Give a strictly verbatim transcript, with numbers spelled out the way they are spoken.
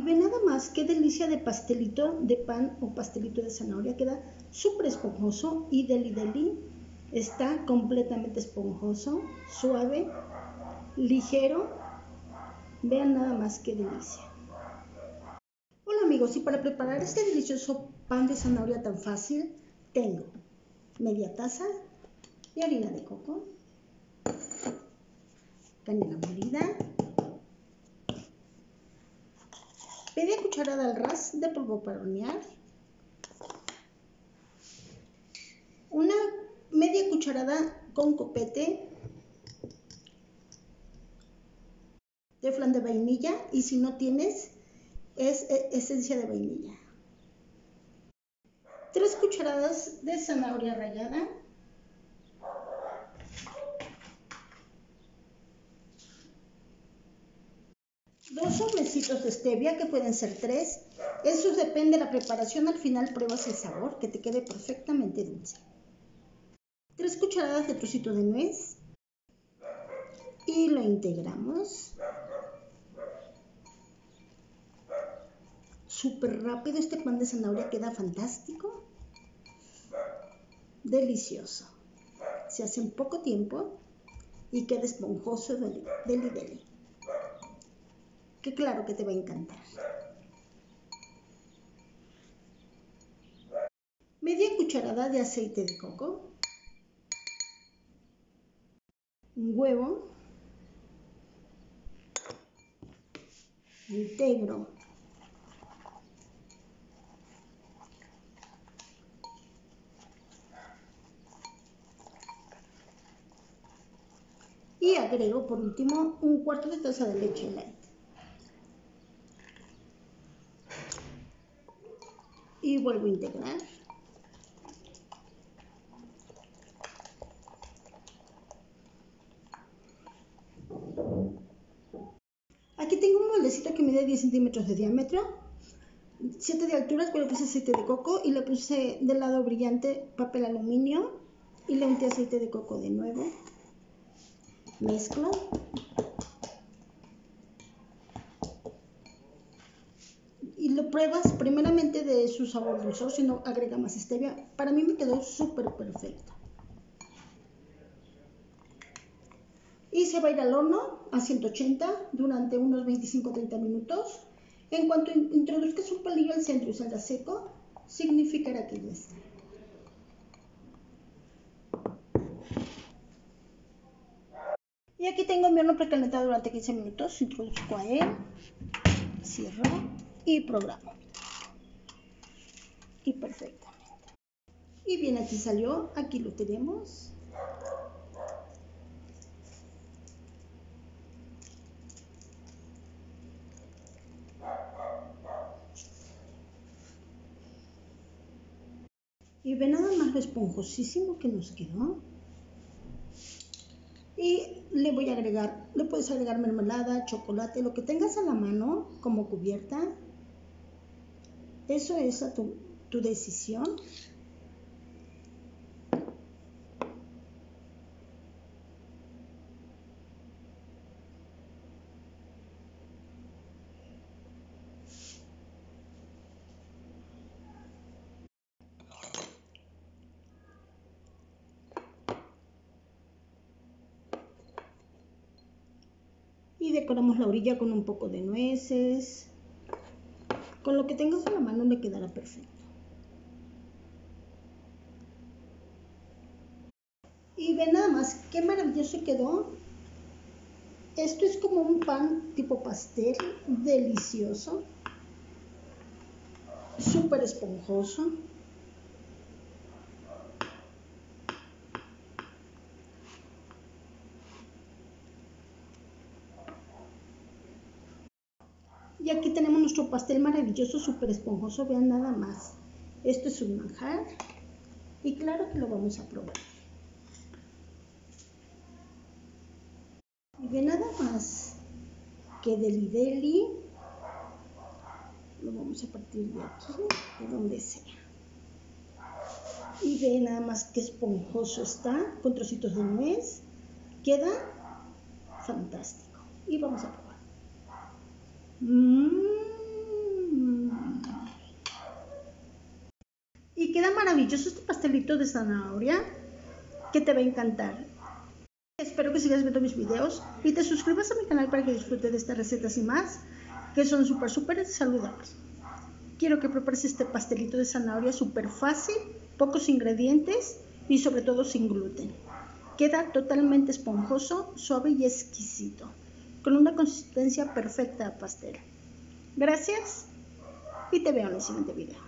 ve nada más qué delicia de pastelito de pan o pastelito de zanahoria. Queda súper esponjoso y deli deli. Está completamente esponjoso, suave, ligero. Vean nada más qué delicia. Hola amigos, y para preparar este delicioso pan de zanahoria tan fácil, tengo media taza de harina de coco, canela molida, media cucharada al ras de polvo para hornear, una media cucharada con copete de flan de vainilla, y si no tienes, es esencia de vainilla, tres cucharadas de zanahoria rallada, dos sobrecitos de stevia, que pueden ser tres. Eso depende de la preparación. Al final pruebas el sabor, que te quede perfectamente dulce. tres cucharadas de trocito de nuez y lo integramos. Súper rápido, este pan de zanahoria queda fantástico, delicioso. Se hace en poco tiempo y queda esponjoso, deli deli. deli. Que claro que te va a encantar. Media cucharada de aceite de coco, un huevo, integro y agrego por último un cuarto de taza de leche light. Y vuelvo a integrar. Aquí tengo un moldecito que mide diez centímetros de diámetro, siete de altura, cual puse aceite de coco y le puse del lado brillante papel aluminio y le unté aceite de coco de nuevo. Mezclo. Y lo pruebas primeramente de su sabor dulce, si no agrega más stevia. Para mí me quedó súper perfecto. Y se va a ir al horno a ciento ochenta durante unos veinticinco a treinta minutos. En cuanto introduzcas un palillo al centro y salga seco, significará que ya está. Y aquí tengo mi horno precalentado durante quince minutos. Introduzco a él, cierro y programo. Y perfectamente. Y bien, aquí salió, aquí lo tenemos. Y ve nada más lo esponjosísimo que nos quedó. Y le voy a agregar, le puedes agregar mermelada, chocolate, lo que tengas a la mano como cubierta. Eso es a tu, tu decisión. Y decoramos la orilla con un poco de nueces. Con lo que tengas a la mano le quedará perfecto. Y ve nada más qué maravilloso quedó. Esto es como un pan tipo pastel, delicioso, súper esponjoso. Y aquí tenemos nuestro pastel maravilloso, súper esponjoso. Vean nada más. Esto es un manjar. Y claro que lo vamos a probar. Y vean nada más. Que deli deli. Lo vamos a partir de aquí, de donde sea. Y vean nada más que esponjoso está, con trocitos de nuez. Queda fantástico. Y vamos a probar. Mmm. Queda maravilloso este pastelito de zanahoria que te va a encantar. Espero que sigas viendo mis videos y te suscribas a mi canal para que disfrutes de estas recetas y más, que son súper, súper saludables. Quiero que prepares este pastelito de zanahoria súper fácil, pocos ingredientes y sobre todo sin gluten. Queda totalmente esponjoso, suave y exquisito, con una consistencia perfecta de pastel. Gracias y te veo en el siguiente video.